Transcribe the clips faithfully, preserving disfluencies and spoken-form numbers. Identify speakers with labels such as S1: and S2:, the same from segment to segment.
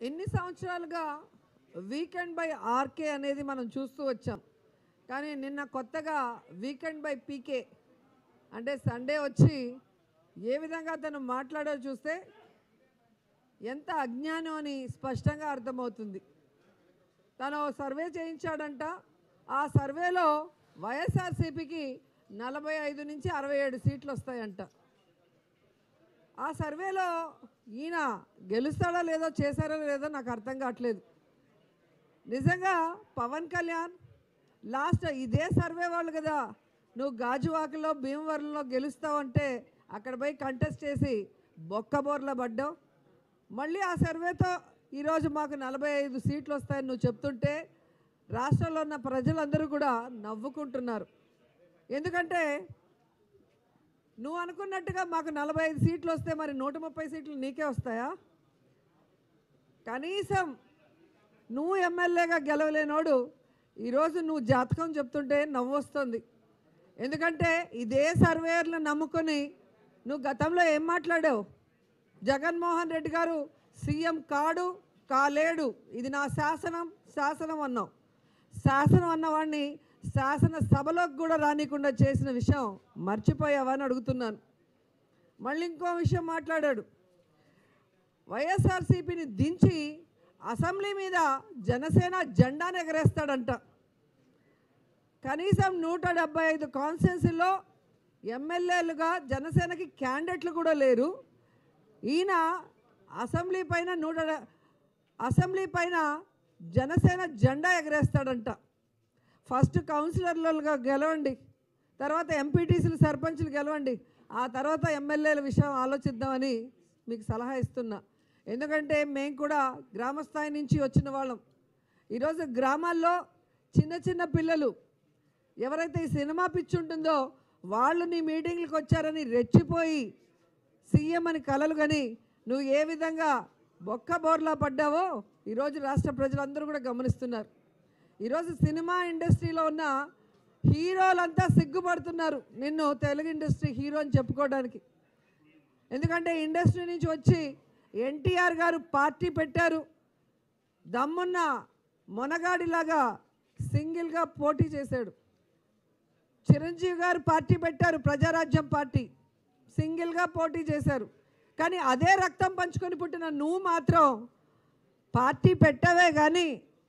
S1: ఎన్ని సంవత్సరాలుగా weekend by RK అనేది మనం చూస్తూ వచ్చాం. కానీ నిన్న కొత్తగా వీకెండ్ బై పీకే అంటే సండే వచ్చి ఏ విధంగా తను మాట్లాడారో చూస్తే ఎంత అజ్ఞానం అని స్పష్టంగా అర్థమవుతుంది. తను సర్వే చేయించాడంట. ఆ సర్వేలో వైఎస్ఆర్సీపీకి నలభై ఐదు నుంచి అరవై ఏడు సీట్లు వస్తాయంట. ఆ సర్వేలో ఈయన గెలుస్తాడో లేదో చేశారో లేదో నాకు అర్థం కావట్లేదు. నిజంగా పవన్ కళ్యాణ్ లాస్ట్ ఇదే సర్వే వాళ్ళు కదా నువ్వు గాజువాకలో భీమవరంలో గెలుస్తావంటే అక్కడ పోయి కంటెస్ట్ చేసి బొక్కబోర్ల పడ్డావు. మళ్ళీ ఆ సర్వేతో ఈరోజు మాకు నలభై ఐదు సీట్లు వస్తాయని నువ్వు చెప్తుంటే రాష్ట్రంలో ఉన్న ప్రజలందరూ కూడా నవ్వుకుంటున్నారు. ఎందుకంటే నువ్వు అనుకున్నట్టుగా మాకు నలభై ఐదు సీట్లు వస్తే మరి నూట ముప్పై సీట్లు నీకే వస్తాయా? కనీసం నువ్వు ఎమ్మెల్యేగా గెలవలేనోడు ఈరోజు నువ్వు జాతకం చెప్తుంటే నవ్వు వస్తుంది. ఎందుకంటే ఇదే సర్వేయర్లను నమ్ముకొని నువ్వు గతంలో ఏం మాట్లాడావు? జగన్మోహన్ రెడ్డి గారు సీఎం కాడు కాలేడు, ఇది నా శాసనం శాసనం అన్నావు. శాసనం అన్నవాడిని శాసనసభలోకి కూడా రానికుండా చేసిన విషయం మర్చిపోయావని అడుగుతున్నాను. మళ్ళీ ఇంకో విషయం మాట్లాడాడు. వైఎస్ఆర్సీపీని దించి అసెంబ్లీ మీద జనసేన జెండాను ఎగరేస్తాడంట. కనీసం నూట డెబ్బై ఐదు కాన్స్టిట్యున్సీల్లో ఎమ్మెల్యేలుగా జనసేనకి క్యాండిడేట్లు కూడా లేరు. ఈయన అసెంబ్లీ పైన నూట అసెంబ్లీ పైన జనసేన జెండా ఎగరేస్తాడంట. ఫస్ట్ కౌన్సిలర్లుగా గెలవండి, తర్వాత ఎంపీటీసీలు సర్పంచ్లు గెలవండి, ఆ తర్వాత ఎమ్మెల్యేల విషయం ఆలోచిద్దామని మీకు సలహా ఇస్తున్నా. ఎందుకంటే మేము కూడా గ్రామస్థాయి నుంచి వచ్చిన వాళ్ళం. ఈరోజు గ్రామాల్లో చిన్న చిన్న పిల్లలు ఎవరైతే ఈ సినిమా పిచ్చి ఉంటుందో వాళ్ళు నీ మీటింగ్లకు వచ్చారని రెచ్చిపోయి సీఎం అని కలలు కానీ నువ్వు ఏ విధంగా బొక్క బోర్లా పడ్డావో ఈరోజు రాష్ట్ర ప్రజలందరూ కూడా గమనిస్తున్నారు. ఈరోజు సినిమా ఇండస్ట్రీలో ఉన్న హీరోలంతా సిగ్గుపడుతున్నారు నిన్ను తెలుగు ఇండస్ట్రీ హీరో అని చెప్పుకోవడానికి. ఎందుకంటే ఇండస్ట్రీ నుంచి వచ్చి ఎన్టీఆర్ గారు పార్టీ పెట్టారు, దమ్మున్న మొనగాడిలాగా సింగిల్గా పోటీ చేశాడు. చిరంజీవి గారు పార్టీ పెట్టారు, ప్రజారాజ్యం పార్టీ, సింగిల్గా పోటీ చేశారు. కానీ అదే రక్తం పంచుకొని పుట్టిన నువ్వు మాత్రం పార్టీ పెట్టవే కానీ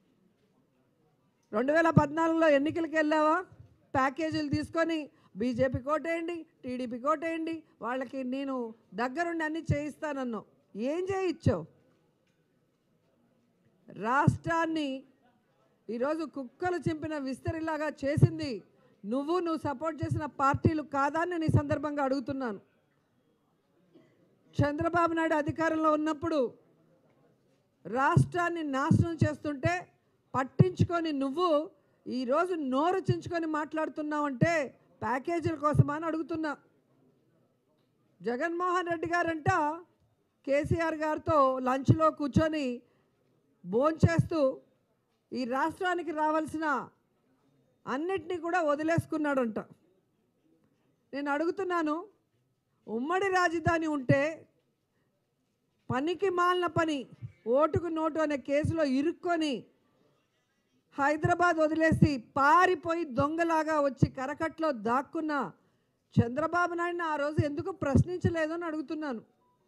S1: రెండు వేల పద్నాలుగులో ఎన్నికలకు వెళ్ళావా? ప్యాకేజీలు తీసుకొని బీజేపీ కోటేయండి, టీడీపీ కోటేయండి, వాళ్ళకి నేను దగ్గరుండి అన్నీ చేయిస్తానన్నావు. ఏం చేయించావు? రాష్ట్రాన్ని ఈరోజు కుక్కలు చింపిన విస్తరిలాగా చేసింది నువ్వు నువ్వు సపోర్ట్ చేసిన పార్టీలు కాదా అని నేను ఈ సందర్భంగా అడుగుతున్నాను. చంద్రబాబు నాయుడు అధికారంలో ఉన్నప్పుడు రాష్ట్రాన్ని నాశనం చేస్తుంటే పట్టించుకొని నువ్వు ఈరోజు నోరు చించుకొని మాట్లాడుతున్నావు అంటే ప్యాకేజీల కోసమా అని అడుగుతున్నా. జగన్మోహన్ రెడ్డి గారంట కేసీఆర్ గారితో లంచ్లో కూర్చొని భోంచేస్తూ ఈ రాష్ట్రానికి రావాల్సిన అన్నిటినీ కూడా వదిలేసుకున్నాడంట. నేను అడుగుతున్నాను, ఉమ్మడి రాజధాని ఉంటే పనికి మాలిన పని ఓటుకు నోటు అనే కేసులో ఇరుక్కొని హైదరాబాద్ వదిలేసి పారిపోయి దొంగలాగా వచ్చి కరకట్లో దాక్కున్న చంద్రబాబు నాయుడిని ఆ రోజు ఎందుకు ప్రశ్నించలేదు అని అడుగుతున్నాను.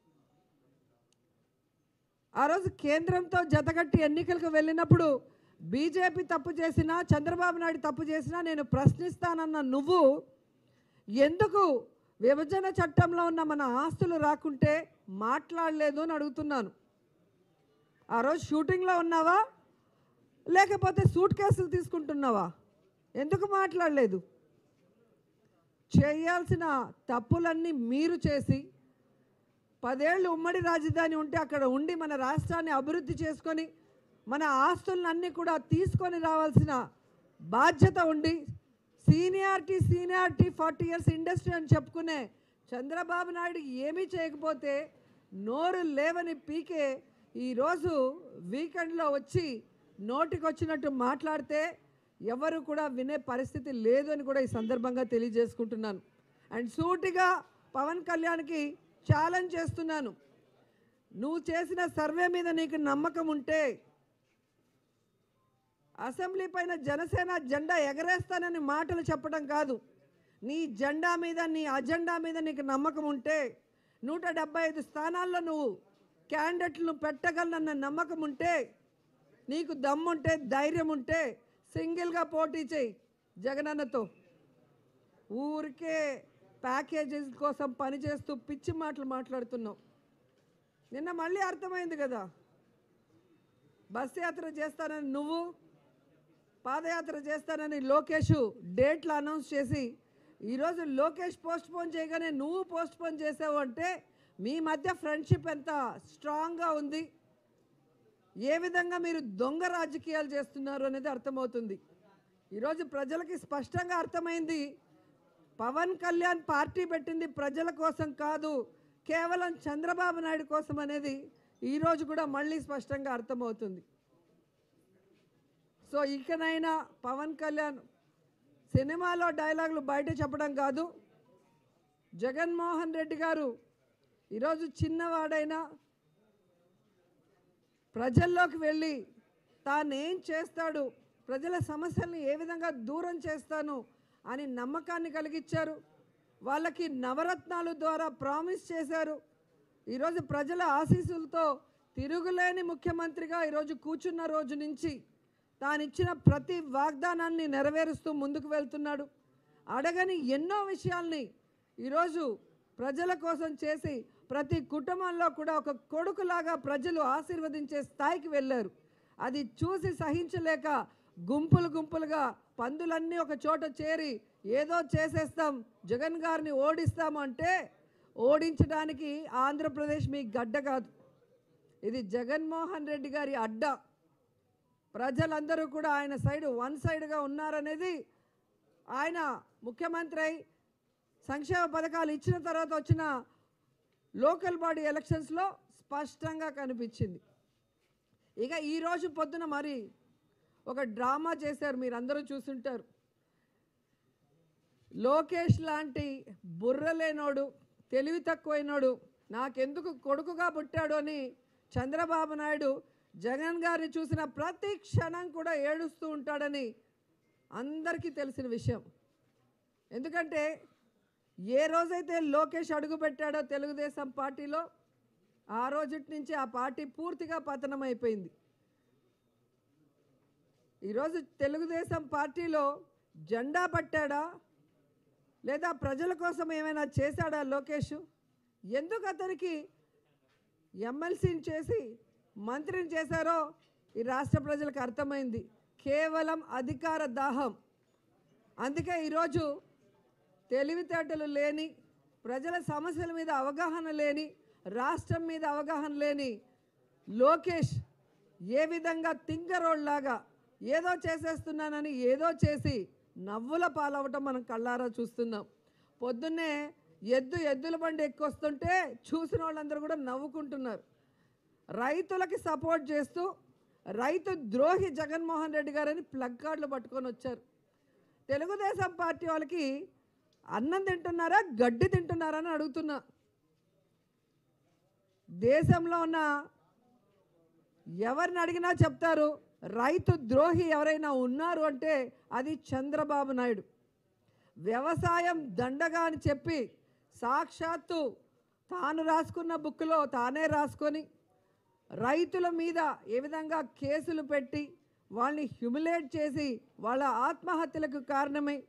S1: ఆ రోజు కేంద్రంతో జతగట్టి ఎన్నికలకు వెళ్ళినప్పుడు బీజేపీ తప్పు చేసినా చంద్రబాబు నాయుడు తప్పు చేసినా నేను ప్రశ్నిస్తానన్న నువ్వు ఎందుకు విభజన చట్టంలో ఉన్న మన ఆస్తులు రాకుంటే మాట్లాడలేదు అని అడుగుతున్నాను. ఆ రోజు షూటింగ్లో ఉన్నావా లేకపోతే సూట్ కేసులు తీసుకుంటున్నావా? ఎందుకు మాట్లాడలేదు? చేయాల్సిన తప్పులన్నీ మీరు చేసి పదేళ్ళు ఉమ్మడి రాజధాని ఉంటే అక్కడ ఉండి మన రాష్ట్రాన్ని అభివృద్ధి చేసుకొని మన ఆస్తులన్నీ కూడా తీసుకొని రావాల్సిన బాధ్యత ఉండి seniority seniority forty years industry అని చెప్పుకునే చంద్రబాబు నాయుడు ఏమీ చేయకపోతే నోరు లేవని పీకే ఈరోజు వీకెండ్లో వచ్చి నోటికి వచ్చినట్టు మాట్లాడితే ఎవరు కూడా వినే పరిస్థితి లేదు అని కూడా ఈ సందర్భంగా తెలియజేసుకుంటున్నాను. అండ్ సూటిగా పవన్ కళ్యాణ్కి ఛాలెంజ్ చేస్తున్నాను. నువ్వు చేసిన సర్వే మీద నీకు నమ్మకం ఉంటే అసెంబ్లీ పైన జనసేన జెండా ఎగరేస్తానని మాటలు చెప్పడం కాదు, నీ జెండా మీద నీ అజెండా మీద నీకు నమ్మకం ఉంటే నూట డెబ్బై ఐదు స్థానాల్లో నువ్వు క్యాండిడేట్లను పెట్టగలనన్న నమ్మకం ఉంటే, నీకు దమ్ముంటే ధైర్యం ఉంటే సింగిల్గా పోటీ చేయి జగనన్నతో. ఊరికే ప్యాకేజెస్ కోసం పనిచేస్తూ పిచ్చి మాటలు మాట్లాడుతున్నావు. నిన్న మళ్ళీ అర్థమైంది కదా, బస్ యాత్ర చేస్తానని నువ్వు, పాదయాత్ర చేస్తానని లోకేష్ డేట్లు అనౌన్స్ చేసి ఈరోజు లోకేష్ పోస్ట్పోన్ చేయగానే నువ్వు పోస్ట్పోన్ చేసావు అంటే మీ మధ్య ఫ్రెండ్షిప్ ఎంత స్ట్రాంగ్గా ఉంది, ఏ విధంగా మీరు దొంగ రాజకీయాలు చేస్తున్నారు అనేది అర్థమవుతుంది. ఈరోజు ప్రజలకి స్పష్టంగా అర్థమైంది, పవన్ కళ్యాణ్ పార్టీ పెట్టింది ప్రజల కోసం కాదు, కేవలం చంద్రబాబు నాయుడు కోసం అనేది ఈరోజు కూడా మళ్ళీ స్పష్టంగా అర్థమవుతుంది. సో ఇకనైనా పవన్ కళ్యాణ్ సినిమాలో డైలాగులు బయట చెప్పడం కాదు, జగన్మోహన్ రెడ్డి గారు ఈరోజు చిన్నవాడైనా ప్రజల్లోకి వెళ్ళి తానేం చేస్తాడు, ప్రజల సమస్యల్ని ఏ విధంగా దూరం చేస్తాను అని నమ్మకాన్ని కలిగించారు. వాళ్ళకి నవరత్నాలు ద్వారా ప్రామిస్ చేశారు. ఈరోజు ప్రజల ఆశీస్సులతో తిరుగులేని ముఖ్యమంత్రిగా ఈరోజు కూర్చున్న రోజు నుంచి తానిచ్చిన ప్రతి వాగ్దానాన్ని నెరవేరుస్తూ ముందుకు వెళ్తున్నాడు. అడగని ఎన్నో విషయాల్ని ఈరోజు ప్రజల కోసం చేసి ప్రతి కుటుంబంలో కూడా ఒక కొడుకులాగా ప్రజలు ఆశీర్వదించే స్థాయికి వెళ్ళారు. అది చూసి సహించలేక గుంపులు గుంపులుగా పందులన్నీ ఒక చోట చేరి ఏదో చేసేస్తాం, జగన్ గారిని ఓడిస్తాము అంటే ఓడించడానికి ఆంధ్రప్రదేశ్ మీ గడ్డ కాదు, ఇది జగన్మోహన్ రెడ్డి గారి అడ్డ. ప్రజలందరూ కూడా ఆయన సైడ్ వన్ సైడ్గా ఉన్నారనేది ఆయన ముఖ్యమంత్రి అయి సంక్షేమ పథకాలు ఇచ్చిన తర్వాత వచ్చిన లోకల్ బాడీ ఎలక్షన్స్లో స్పష్టంగా కనిపించింది. ఇక ఈరోజు పొద్దున మరి ఒక డ్రామా చేశారు, మీరు అందరూ చూసుంటారు. లోకేష్ లాంటి బుర్రలేనోడు, తెలివి తక్కువైనోడు నాకెందుకు కొడుకుగా పుట్టాడు అని చంద్రబాబు నాయుడు జగన్ గారిని చూసిన ప్రతి క్షణం కూడా ఏడుస్తూ ఉంటాడని అందరికీ తెలిసిన విషయం. ఎందుకంటే ఏ రోజైతే లోకేష్ అడుగుపెట్టాడో తెలుగుదేశం పార్టీలో ఆ రోజుటి నుంచి ఆ పార్టీ పూర్తిగా పతనం అయిపోయింది. ఈరోజు తెలుగుదేశం పార్టీలో జెండా పట్టాడా లేదా ప్రజల కోసం ఏమైనా చేశాడా లోకేష్? ఎందుకు అతనికి ఎమ్మెల్సీని చేసి మంత్రిని చేశారో ఈ రాష్ట్ర ప్రజలకు అర్థమైంది, కేవలం అధికార దాహం. అందుకే ఈరోజు తెలివితేటలు లేని, ప్రజల సమస్యల మీద అవగాహన లేని, రాష్ట్రం మీద అవగాహన లేని లోకేష్ ఏ విధంగా తింగరోడ్లాగా ఏదో చేసేస్తున్నానని ఏదో చేసి నవ్వుల పాలవటం మనం కళ్ళారా చూస్తున్నాం. పొద్దున్నే ఎద్దు ఎద్దుల బండి ఎక్కొస్తుంటే చూసిన వాళ్ళందరూ కూడా నవ్వుకుంటున్నారు. రైతులకి సపోర్ట్ చేస్తూ రైతు ద్రోహి జగన్మోహన్ రెడ్డి గారని ప్లగ్ కార్డులు పట్టుకొని వచ్చారు. తెలుగుదేశం పార్టీ వాళ్ళకి అన్నం తింటున్నారా గడ్డి తింటున్నారా అని అడుగుతున్నా. దేశంలో ఉన్న ఎవరిని అడిగినా చెప్తారు, రైతు ద్రోహి ఎవరైనా ఉన్నారు అంటే అది చంద్రబాబు నాయుడు. వ్యవసాయం దండగా అని చెప్పి సాక్షాత్తు తాను రాసుకున్న బుక్లో తానే రాసుకొని రైతుల మీద ఏ విధంగా కేసులు పెట్టి వాళ్ళని హ్యూమిలేట్ చేసి వాళ్ళ ఆత్మహత్యలకు కారణమై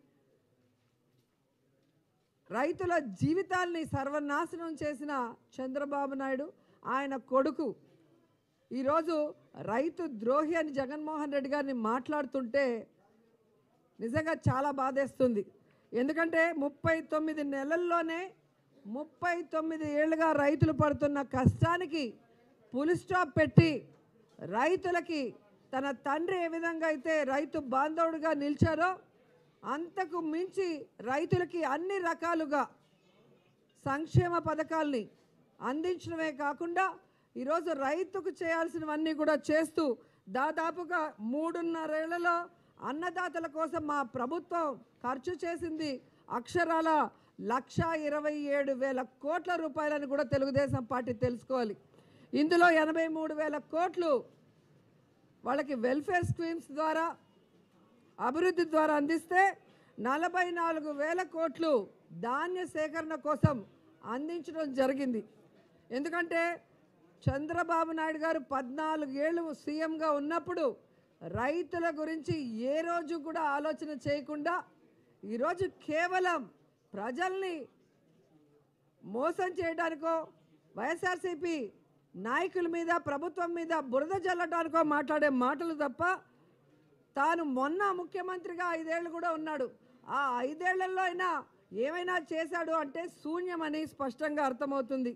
S1: రైతుల జీవితాల్ని సర్వనాశనం చేసిన చంద్రబాబు నాయుడు ఆయన కొడుకు ఈరోజు రైతు ద్రోహి అని జగన్మోహన్ రెడ్డి గారిని మాట్లాడుతుంటే నిజంగా చాలా బాధేస్తుంది. ఎందుకంటే ముప్పై తొమ్మిది నెలల్లోనే ముప్పై తొమ్మిది ఏళ్ళుగా రైతులు పడుతున్న కష్టానికి ఫుల్ స్టాప్ పెట్టి రైతులకి తన తండ్రి ఏ విధంగా అయితే రైతు బాంధవుడిగా నిలిచారో అంతకు మించి రైతులకి అన్ని రకాలుగా సంక్షేమ పథకాల్ని అందించడమే కాకుండా ఈరోజు రైతుకు చేయాల్సినవన్నీ కూడా చేస్తూ దాదాపుగా మూడున్నరేళ్లలో అన్నదాతల కోసం మా ప్రభుత్వం ఖర్చు చేసింది అక్షరాల లక్ష ఇరవై ఏడు వేల కోట్ల రూపాయలని కూడా తెలుగుదేశం పార్టీ తెలుసుకోవాలి. ఇందులో ఎనభై మూడు వేల కోట్లు వాళ్ళకి వెల్ఫేర్ స్కీమ్స్ ద్వారా అభివృద్ధి ద్వారా అందిస్తే నలభై నాలుగు వేల కోట్లు ధాన్య సేకరణ కోసం అందించడం జరిగింది. ఎందుకంటే చంద్రబాబు నాయుడు గారు పద్నాలుగు ఏళ్ళు సీఎంగా ఉన్నప్పుడు రైతుల గురించి ఏ రోజు కూడా ఆలోచన చేయకుండా ఈరోజు కేవలం ప్రజల్ని మోసం చేయడానికో వైఎస్ఆర్సీపీ నాయకుల మీద ప్రభుత్వం మీద బురద జల్లడానికో మాట్లాడే మాటలు తప్ప తాను మొన్న ముఖ్యమంత్రిగా ఐదేళ్ళు కూడా ఉన్నాడు. ఆ ఐదేళ్లలో అయినా ఏమైనా చేశాడు అంటే శూన్యమని స్పష్టంగా అర్థమవుతుంది.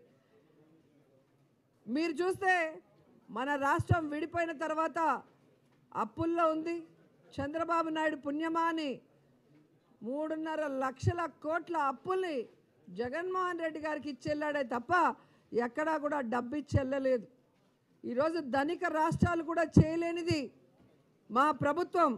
S1: మీరు చూస్తే మన రాష్ట్రం విడిపోయిన తర్వాత అప్పుల్లో ఉంది. చంద్రబాబు నాయుడు పుణ్యమాని మూడున్నర లక్షల కోట్ల అప్పుల్ని జగన్మోహన్ రెడ్డి గారికి ఇచ్చెళ్ళాడే తప్ప ఎక్కడా కూడా డబ్బు ఇచ్చెళ్ళలేదు. ఈరోజు ధనిక రాష్ట్రాలు కూడా చేయలేనిది మా ప్రభుత్వం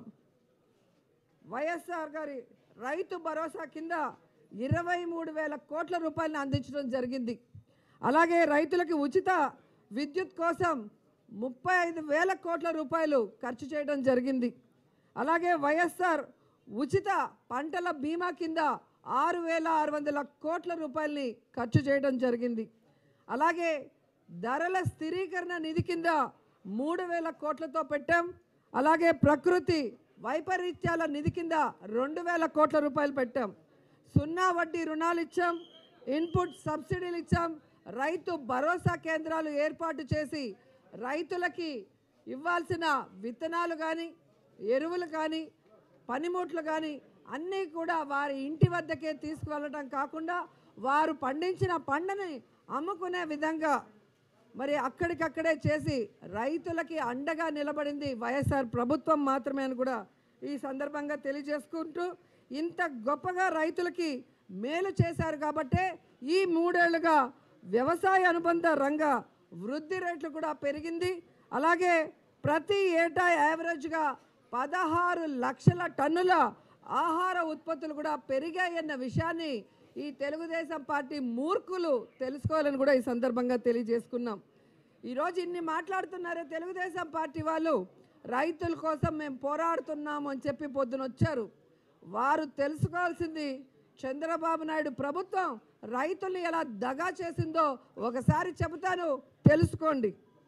S1: వైఎస్ఆర్ గారి రైతు భరోసా కింద ఇరవై మూడు వేల కోట్ల రూపాయలను అందించడం జరిగింది. అలాగే రైతులకి ఉచిత విద్యుత్ కోసం ముప్పై ఐదు వేల కోట్ల రూపాయలు ఖర్చు చేయడం జరిగింది. అలాగే వైఎస్ఆర్ ఉచిత పంటల బీమా కింద ఆరు వేల ఆరు వందల కోట్ల రూపాయలని ఖర్చు చేయడం జరిగింది. అలాగే ధరల స్థిరీకరణ నిధి కింద మూడు వేల కోట్లతో పెట్టాం. అలాగే ప్రకృతి వైపరీత్యాల నిధి కింద రెండు వేల కోట్ల రూపాయలు పెట్టాం. సున్నా వడ్డీ రుణాలు ఇచ్చాం, ఇన్పుట్ సబ్సిడీలు ఇచ్చాం, రైతు భరోసా కేంద్రాలు ఏర్పాటు చేసి రైతులకి ఇవ్వాల్సిన విత్తనాలు కానీ ఎరువులు కానీ పనిముట్లు కానీ అన్నీ కూడా వారి ఇంటి వద్దకే తీసుకువెళ్ళడం కాకుండా వారు పండించిన పంటని అమ్ముకునే విధంగా మరి అక్కడికక్కడే చేసి రైతులకి అండగా నిలబడింది వైఎస్ఆర్ ప్రభుత్వం మాత్రమే అని కూడా ఈ సందర్భంగా తెలియజేసుకుంటూ, ఇంత గొప్పగా రైతులకి మేలు చేశారు కాబట్టే ఈ మూడేళ్లుగా వ్యవసాయ అనుబంధ రంగ వృద్ధి రేట్లు కూడా పెరిగింది. అలాగే ప్రతి ఏటా యావరేజ్గా పదహారు లక్షల టన్నుల ఆహార ఉత్పత్తులు కూడా పెరిగాయన్న విషయాన్ని ఈ తెలుగుదేశం పార్టీ మూర్ఖులు తెలుసుకోవాలని కూడా ఈ సందర్భంగా తెలియజేసుకున్నాం. ఈరోజు ఇన్ని మాట్లాడుతున్నారే తెలుగుదేశం పార్టీ వాళ్ళు, రైతుల కోసం మేము పోరాడుతున్నాము అని చెప్పి పొద్దున వచ్చారు. వారు తెలుసుకోవాల్సింది చంద్రబాబు నాయుడు ప్రభుత్వం రైతుల్ని ఎలా దగా చేసిందో ఒకసారి చెబుతాను, తెలుసుకోండి.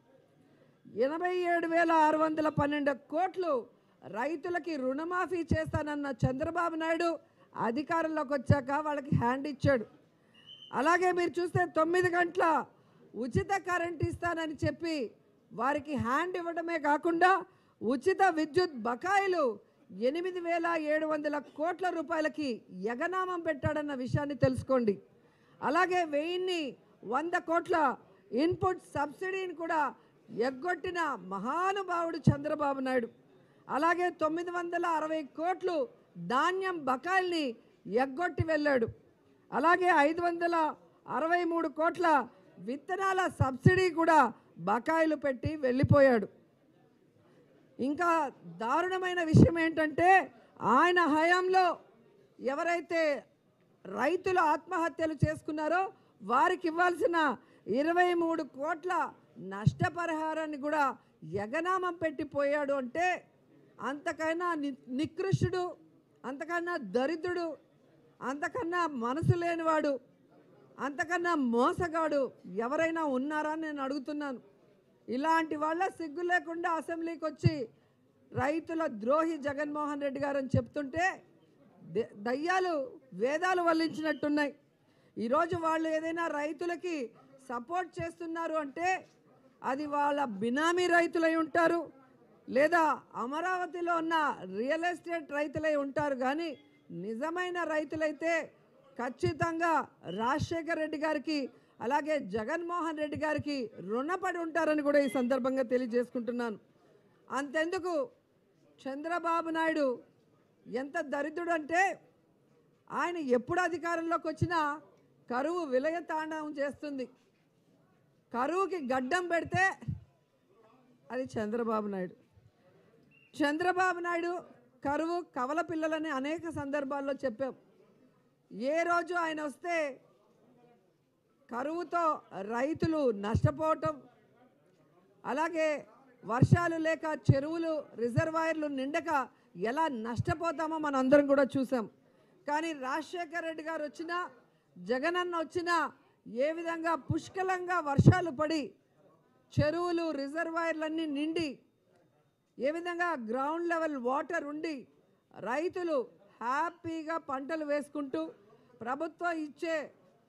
S1: ఎనభై ఏడు వేల ఆరు వందల పన్నెండు కోట్లు రైతులకి రుణమాఫీ చేస్తానన్న చంద్రబాబు నాయుడు అధికారంలోకి వచ్చాక వాళ్ళకి హ్యాండ్ ఇచ్చాడు. అలాగే మీరు చూస్తే తొమ్మిది గంటల ఉచిత కరెంట్ ఇస్తానని చెప్పి వారికి హ్యాండ్ ఇవ్వడమే కాకుండా ఉచిత విద్యుత్ బకాయిలు ఎనిమిది వేల ఏడు వందల కోట్ల రూపాయలకి ఎగనామం పెట్టాడన్న విషయాన్ని తెలుసుకోండి. అలాగే వెయ్యిన్ని వంద కోట్ల ఇన్పుట్ సబ్సిడీని కూడా ఎగ్గొట్టిన మహానుభావుడు చంద్రబాబు నాయుడు. అలాగే తొమ్మిది వందల అరవై కోట్లు ధాన్యం బకాయిల్ని ఎగ్గొట్టి వెళ్ళాడు. అలాగే ఐదు వందల అరవై మూడు కోట్ల విత్తనాల సబ్సిడీ కూడా బకాయిలు పెట్టి వెళ్ళిపోయాడు. ఇంకా దారుణమైన విషయం ఏంటంటే ఆయన హయాంలో ఎవరైతే రైతులు ఆత్మహత్యలు చేసుకున్నారో వారికి ఇవ్వాల్సిన ఇరవై మూడు కోట్ల నష్టపరిహారాన్ని కూడా ఎగనామం పెట్టిపోయాడు. అంటే అంతకన్నా ని నికృష్టుడు, అంతకన్నా దరిద్రుడు, అంతకన్నా మనసు లేనివాడు, అంతకన్నా మోసగాడు ఎవరైనా ఉన్నారా అని నేను అడుగుతున్నాను. ఇలాంటి వాళ్ళ సిగ్గు లేకుండా అసెంబ్లీకి వచ్చి రైతుల ద్రోహి జగన్మోహన్ రెడ్డి గారు అని చెప్తుంటే దయ్యాలు వేదాలు వల్లించినట్టున్నాయి. ఈరోజు వాళ్ళు ఏదైనా రైతులకి సపోర్ట్ చేస్తున్నారు అంటే అది వాళ్ళ బినామీ రైతులై ఉంటారు, లేదా అమరావతిలో ఉన్న రియల్ ఎస్టేట్ రైతులై ఉంటారు. కానీ నిజమైన రైతులైతే ఖచ్చితంగా రాజశేఖర్ రెడ్డి గారికి అలాగే జగన్మోహన్ రెడ్డి గారికి రుణపడి ఉంటారని కూడా ఈ సందర్భంగా తెలియజేసుకుంటున్నాను. అంతెందుకు చంద్రబాబు నాయుడు ఎంత దరిద్రుడు అంటే ఆయన ఎప్పుడు అధికారంలోకి వచ్చినా కరువు విలయ తాండవం చేస్తుంది. కరువుకి గడ్డం పెడితే అది చంద్రబాబు నాయుడు. చంద్రబాబు నాయుడు కరువు కవల పిల్లలని అనేక సందర్భాల్లో చెప్పాం. ఏ రోజు ఆయన వస్తే కరువుతో రైతులు నష్టపోవటం, అలాగే వర్షాలు లేక చెరువులు రిజర్వాయర్లు నిండక ఎలా నష్టపోతామో మనం అందరం కూడా చూసాం. కానీ రాజశేఖర రెడ్డి గారు వచ్చినా జగనన్న వచ్చినా ఏ విధంగా పుష్కలంగా వర్షాలు పడి చెరువులు రిజర్వాయర్లన్నీ నిండి ఏ విధంగా గ్రౌండ్ లెవెల్ వాటర్ ఉండి రైతులు హ్యాపీగా పంటలు వేసుకుంటూ ప్రభుత్వం ఇచ్చే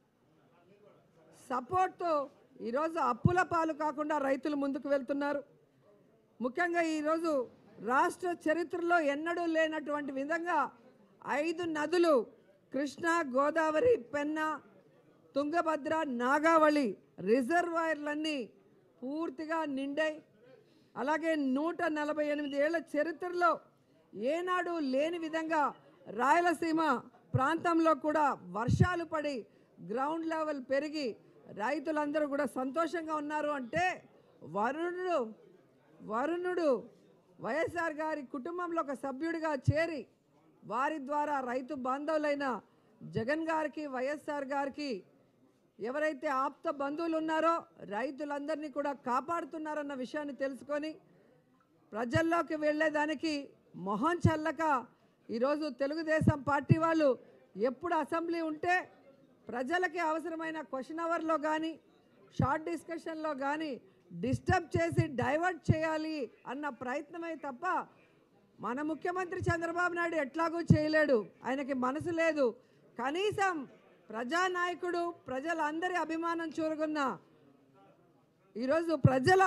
S1: సపోర్ట్తో ఈరోజు అప్పుల పాలు కాకుండా రైతులు ముందుకు వెళ్తున్నారు. ముఖ్యంగా ఈరోజు రాష్ట్ర చరిత్రలో ఎన్నడూ లేనటువంటి విధంగా ఐదు నదులు కృష్ణా, గోదావరి, పెన్నా, తుంగభద్ర, నాగావళి రిజర్వాయర్లన్నీ పూర్తిగా నిండాయి. అలాగే నూట నలభై ఎనిమిది ఏళ్ల చరిత్రలో ఏనాడు లేని విధంగా రాయలసీమ ప్రాంతంలో కూడా వర్షాలు పడి గ్రౌండ్ లెవెల్ పెరిగి రైతులందరూ కూడా సంతోషంగా ఉన్నారు. అంటే వరుణుడు వరుణుడు వైఎస్ఆర్ గారి కుటుంబంలో ఒక సభ్యుడిగా చేరి వారి ద్వారా రైతు బాంధవులైన జగన్ గారికి, వైఎస్ఆర్ గారికి ఎవరైతే ఆప్త బంధువులు ఉన్నారో రైతులందరినీ కూడా కాపాడుతున్నారన్న విషయాన్ని తెలుసుకొని ప్రజల్లోకి వెళ్ళేదానికి మొహం చల్లక ఈరోజు తెలుగుదేశం పార్టీ వాళ్ళు ఎప్పుడు అసెంబ్లీ ఉంటే ప్రజలకి అవసరమైన క్వశ్చన్ అవర్లో కానీ షార్ట్ డిస్కషన్లో కానీ డిస్టర్బ్ చేసి డైవర్ట్ చేయాలి అన్న ప్రయత్నమే తప్ప మన ముఖ్యమంత్రి చంద్రబాబు నాయుడు ఎట్లాగూ చేయలేడు. ఆయనకి మనసు లేదు. కనీసం ప్రజానాయకుడు, ప్రజలందరి అభిమానం చూరగొన్న ఈరోజు ప్రజల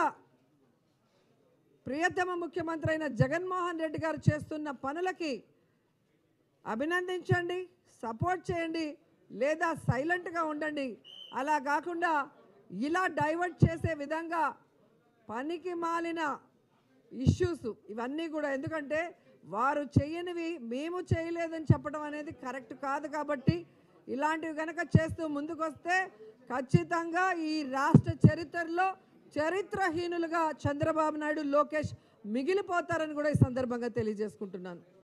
S1: ప్రియతమ ముఖ్యమంత్రి అయిన జగన్మోహన్ రెడ్డి గారు చేస్తున్న పనులకి అభినందించండి, సపోర్ట్ చేయండి, లేదా సైలెంట్గా ఉండండి. అలా కాకుండా ఇలా డైవర్ట్ చేసే విధంగా పనికి మాలిన ఇష్యూస్ ఇవన్నీ కూడా, ఎందుకంటే వారు చేయనివి మేము చేయలేదని చెప్పడం అనేది కరెక్ట్ కాదు. కాబట్టి ఇలాంటివి కనుక చేస్తూ ముందుకొస్తే ఖచ్చితంగా ఈ రాష్ట్ర చరిత్రలో చరిత్రహీనులుగా చంద్రబాబు నాయుడు, లోకేష్ మిగిలిపోతారని కూడా ఈ సందర్భంగా తెలియజేసుకుంటున్నాను.